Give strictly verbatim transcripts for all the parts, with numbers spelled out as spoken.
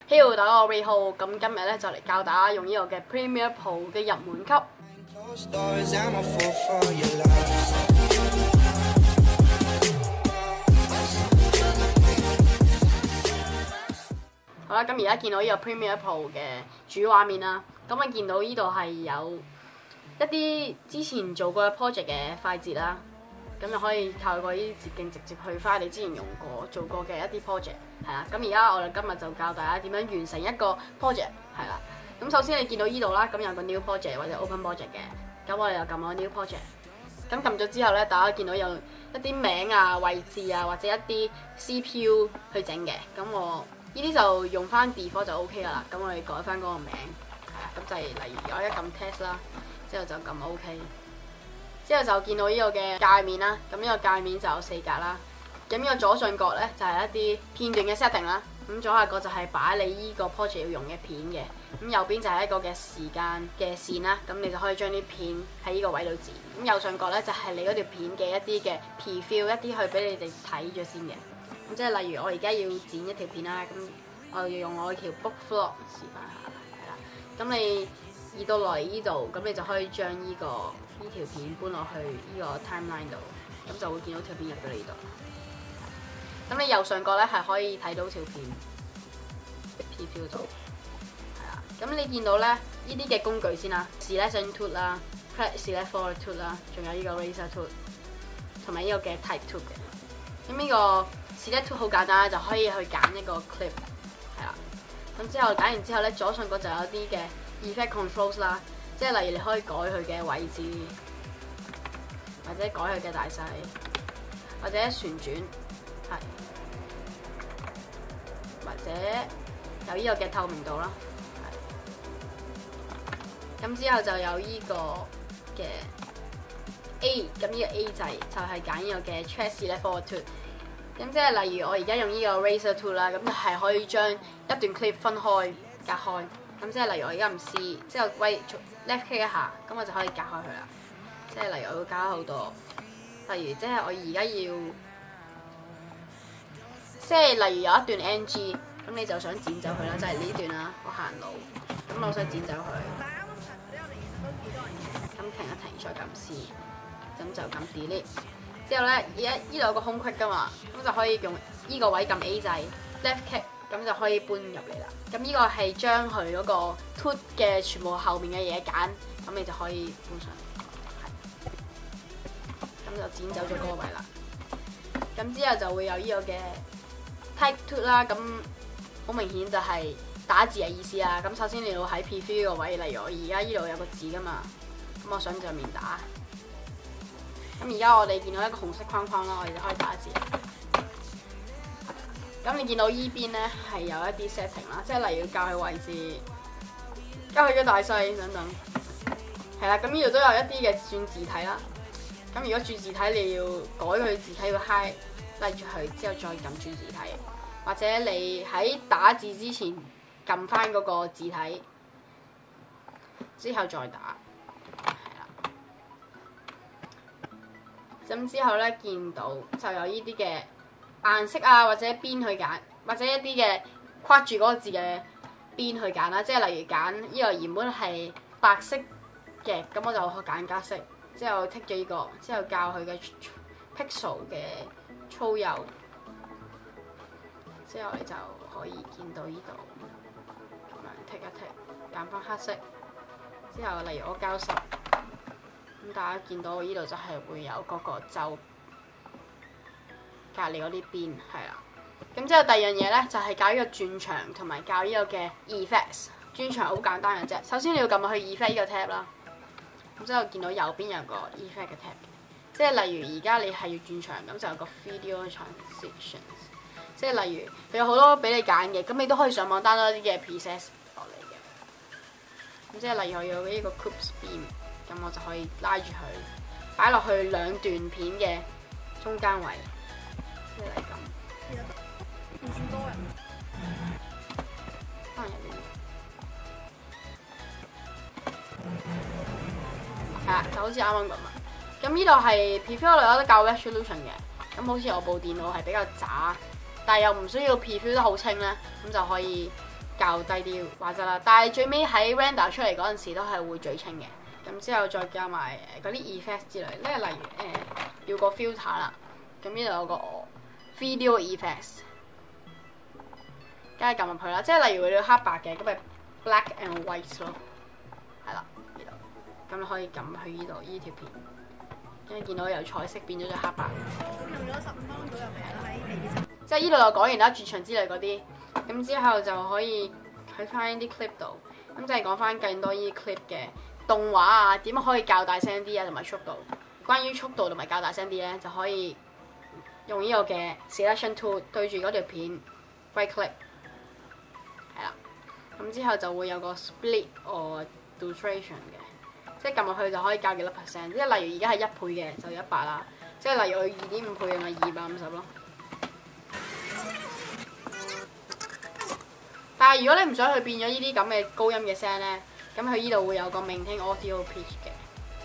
Hello，大家好，我 Ray Ho，咁今日咧就嚟教大家用呢個嘅 Premiere Pro 嘅入門級。好啦，咁而家見到呢個 Premiere Pro 嘅主畫面啦，咁我見到呢度係有一啲之前做過嘅 project 嘅快捷啦。咁就可以透過呢啲捷徑直接去翻你之前用過做過嘅一啲 project， 係啦。咁而家我哋今日就教大家點樣完成一個 project， 係啦。咁首先你見到呢度啦，咁有個 new project 或者 open project 嘅，咁我哋就撳個 new project。咁撳咗之後咧，大家見到有一啲名啊、位置啊，或者一啲 C P U 去整嘅。咁我呢啲就用翻 default 就 O K 噶啦。咁我哋改翻嗰個名，係啊。咁就係例如我一撳 test 啦，之後就撳 O K。之後就見到呢個嘅界面啦，咁呢個界面就有四格啦。咁呢個左上角咧就係、是、一啲片段嘅 setting 啦，咁左下角就係擺你呢個 project 要用嘅片嘅，咁右邊就係一個嘅時間嘅線啦，咁你就可以將啲片喺呢個位度剪。咁右上角咧就係、是、你嗰條片嘅一啲嘅 preview， 一啲去俾你哋睇咗先嘅。咁即係例如我而家要剪一條片啦，咁我要用我條 book vlog 示範下，係啦。咁你移到嚟呢度，咁你就可以將呢、這個呢條片搬落去呢個 timeline 度，咁就會見到條片入到呢度。咁你右上角咧係可以睇到條片 preview 度，係啦。咁你見到咧呢啲嘅工具先啦 ，selection tool 啦 ，select forward tool 啦，仲有呢個 razor tool， 同埋呢個嘅 type tool 嘅。咁呢個 select tool 好簡單，就可以去揀一個 clip， 係啦。咁之後揀完之後咧，左上角就有啲嘅 effect controls 啦。即係例如你可以改佢嘅位置，或者改佢嘅大細，或者旋轉，係，或者有呢個嘅透明度啦，係。咁之後就有呢個嘅 A， 咁呢個 A 掣就係揀呢個嘅 track select forward tool。咁即係例如我而家用呢個 razor tool 啦，咁就係可以將一段 clip 分開隔開。咁即係例如我而家唔試，之後喂 left click 一下，咁我就可以隔開佢啦。即係例如我會加好多，例如即係我而家要，即係例如有一段 N G， 咁你就想剪走佢啦，就係、是、呢段啦，我行路，咁我想剪走佢。咁停一停，再撳 C， 咁就撳 delete。之後咧，而家呢度有個空隙噶嘛，咁就可以用呢個位撳 A 掣 ，left click。咁就可以搬入嚟啦。咁呢個係將佢嗰個 tool 嘅全部後面嘅嘢揀，咁你就可以搬上嚟。咁就剪走咗嗰個位啦。咁之後就會有呢個嘅 type tool 啦。咁好明顯就係打字嘅意思啦。咁首先你要喺 preview 呢個位，例如我而家呢度有個字噶嘛，咁我想上面打。咁而家我哋見到一個紅色框框啦，我哋就可以打字。咁你見到依邊咧係有一啲 setting 啦，即係例如教佢位置、教佢嘅大細等等，係啦。咁呢度都有一啲嘅轉字體啦。咁如果轉字體你要改佢字體，要 high 拉住佢之後再撳轉字體，或者你喺打字之前撳翻嗰個字體，之後再打，係啦。咁之後咧見到就有呢啲嘅顏色啊，或者邊去揀，或者一啲嘅框住嗰個字嘅邊去揀啦。即係例如揀呢個原本係白色嘅，咁我就揀加色。之後剔咗呢個，之後校佢嘅 pixel 嘅粗幼。之後你就可以見到呢度咁樣剔一剔，揀翻黑色。之後例如我校十，咁大家見到呢度就係會有嗰個就隔離嗰啲邊，係啦。咁之後第二樣嘢咧就係、是、教呢個轉場同埋教呢個嘅 effects。轉場好簡單嘅啫，首先你要撳落去 effect 呢個 tab 啦。咁之後見到右邊有個 effect 嘅 tab， 即係例如而家你係要轉場，咁就有個 video transitions。即係例如佢有好多俾你揀嘅，咁你都可以上網 download 啲嘅 presets 落嚟嘅。咁即係例如我要呢個 clip beam， 咁我就可以拉住佢擺落去兩段片嘅中間位。即係咁，唔算多人，可能有啲。係啦，就好似啱啱咁啊。咁呢度係 preview 我哋有得校 resolution 嘅。咁好似我部電腦係比較渣，但係又唔需要 preview 得好清咧，咁就可以較低啲畫質啦。但係最尾喺 render 出嚟嗰陣時都係會最清嘅。咁之後再加埋嗰啲 effect 之類，咧例如誒、呃、要個 filter 啦。咁呢度有個 video effects， 梗係撳入去啦。即係例如你要黑白嘅，咁咪 black and white 咯。係啦，呢度咁你可以撳去呢度呢條片，跟住見到由彩色變咗隻黑白。用咗十五分鐘左右喺地即係呢度就講完啦，絕場之類嗰啲。咁之後就可以喺翻呢啲 clip 度，咁即係講翻更多呢啲 clip 嘅動畫啊，點樣可以較大聲啲啊，同埋速度。關於速度同埋較大聲啲咧，就可以用呢個嘅 selection tool 對住嗰條片 right click， 係啦。咁之後就會有個 split or duration 嘅，即係撳落去就可以較幾多 percent。即係例如而家係一倍嘅就一百啦，即係例如佢二點五倍嘅咪二百五十咯。但係如果你唔想去變咗呢啲咁嘅高音嘅聲咧，咁佢呢度會有個 maintain audio pitch 嘅，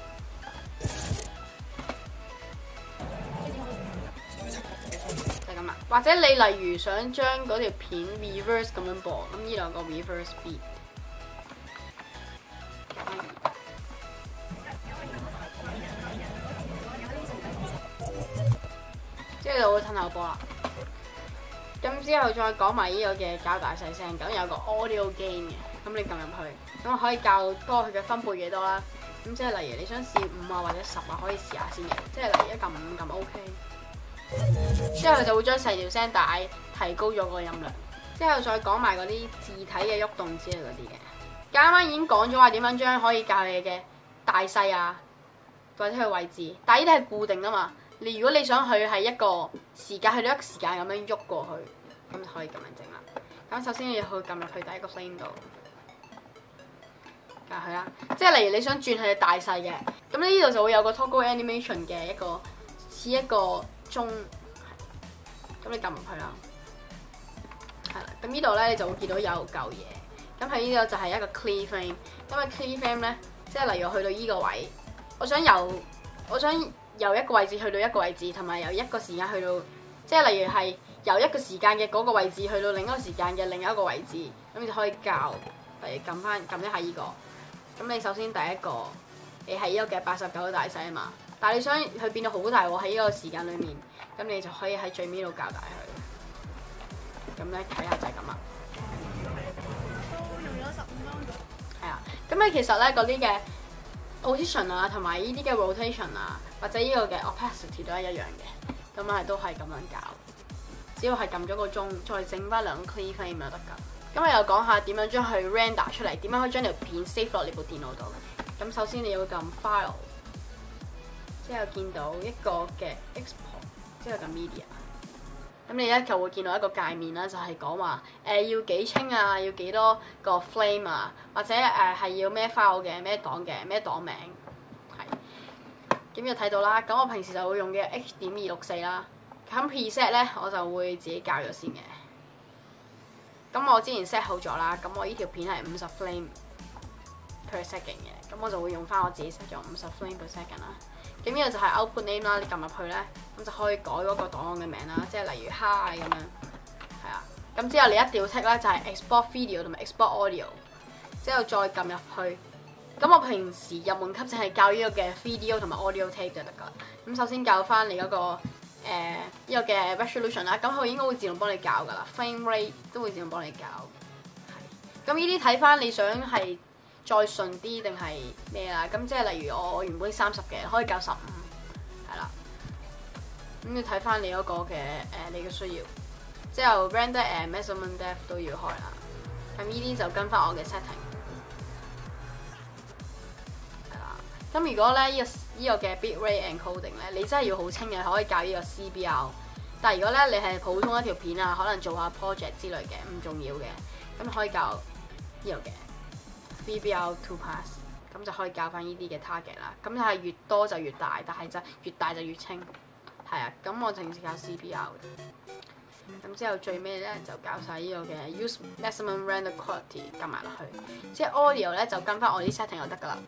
就係咁啦。或者你例如想將嗰條片 reverse 咁樣播，咁呢度有個 reverse beat， 即係就會褪後播啦。咁之後再講埋呢個嘅較大細聲，咁有個 audio gain 嘅，咁你撳入去，咁可以較多佢嘅分貝幾多啦。咁即係例如你想試五啊或者十啊，可以試下先嘅。即係例如一撳五撳 OK， 之後佢就會將成條聲帶提高咗個音量。之後再講埋嗰啲字體嘅喐動之類嗰啲嘅。啱啱已經講咗話點樣將可以較嘢嘅大細啊，或者佢位置，但係呢啲係固定㗎嘛。你如果你想佢係一個時間去到一個時間咁樣喐過去，咁就可以咁樣整啦。咁首先你要去撳入去第一個 frame 度，教佢啦。即係例如你想轉佢嘅大細嘅，咁呢度就會有個 toggle animation 嘅一個似一個鐘，咁你撳入去啦。係啦，咁呢度咧你就會見到有嚿嘢，咁喺呢度就係一個 clear frame。因為 clear frame 咧，即係例如去到呢個位，我想由我想。由一個位置去到一個位置，同埋由一個時間去到，即係例如係由一個時間嘅嗰個位置去到另一個時間嘅另一個位置，咁你就可以較，例如撳翻撳一下呢個。咁你首先第一個，你係呢個嘅八十九大細啊嘛，但係你想佢變到好大喎喺呢個時間裡面，咁你就可以喺最尾度較大佢。咁咧睇下就係咁啦。都用咗十五分鐘。係啊，咁咧其實咧嗰啲嘅position 啊，同埋呢啲嘅 rotation 啊，或者呢個嘅 opacity 都係一樣嘅，咁係都係咁樣搞。只要係撳咗個鐘，再整翻兩個 clear frame 就得㗎。咁我又講下點樣將佢 render 出嚟，點樣可以將條片 save 落你部電腦度。咁首先你要撳 file， 之後見到一個嘅 export， 之後撳 media。咁你咧就會見到一個界面啦，就係講話誒要幾清啊，要幾多個 frame 啊，或者誒係、呃、要咩 file 嘅、咩檔嘅、咩檔名，係。咁就睇到啦。咁我平時就會用嘅 H 點二六四啦。咁 preset 咧我就會自己校咗先嘅。咁我之前 set 好咗啦。咁我呢條片係五十 frame per second 嘅，咁我就會用翻我自己 set 咗五十 frame per second 啦。咁呢個就係 output name 啦，你撳入去咧，咁就可以改嗰個檔案嘅名啦，即係例如 hi 咁樣，係啊。咁之後你一定要剔咧就係 export video 同埋 export audio， 之後再撳入去。咁我平時入門級淨係教呢個嘅 video 同埋 audio tape 就得㗎。咁首先教翻你嗰、那個誒呢、呃這個嘅 resolution 啦，咁佢應該會自動幫你校㗎啦 ，frame rate 都會自動幫你校。係。咁呢啲睇翻你想係再順啲定係咩啦？咁即係例如我原本三十嘅，可以校十五，係啦。咁要睇翻你嗰個嘅誒、呃、你嘅需要。之後 render and measurement depth 都要開啦。咁呢啲就跟翻我嘅 setting。係啦。咁如果咧呢、呢個呢、呢個嘅 bitrate encoding 咧，你真係要好清嘅，可以校呢個 C B R。但係如果咧你係普通一條片啊，可能做下 project 之類嘅，唔重要嘅，咁可以校呢個嘅。V B R two pass， 咁就可以校翻呢啲嘅 target 啦。咁就係越多就越大，但係就越大就越清。係啊，咁我淨係校 C B R 嘅。咁之後最尾咧就校晒呢個嘅 use maximum render quality 加埋落去。即係 audio 咧就跟翻我啲 setting 就得㗎啦。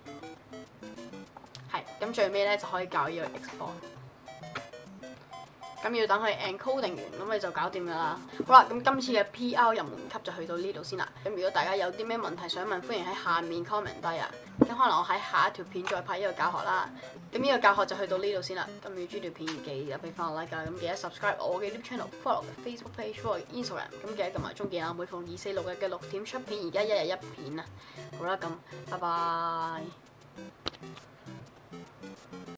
係，咁最尾咧就可以校呢個 export。 咁要等佢 encoding 完，咁你就搞掂㗎啦。好啦，咁今次嘅 P R 入門級就去到呢度先啦。咁如果大家有啲咩問題想問，歡迎喺下面 comment 低啊。咁可能我喺下一條片再拍呢個教學啦。咁呢個教學就去到呢度先啦。咁如果中意條片，記得俾翻我 like 㗎。咁記得 subscribe 我嘅 YouTube channel，follow 嘅 Facebook page，follow Instagram。咁記得撳埋鐘鍵啊。每逢二四六日嘅六點出片，而家一日一片啊。好啦，咁拜拜。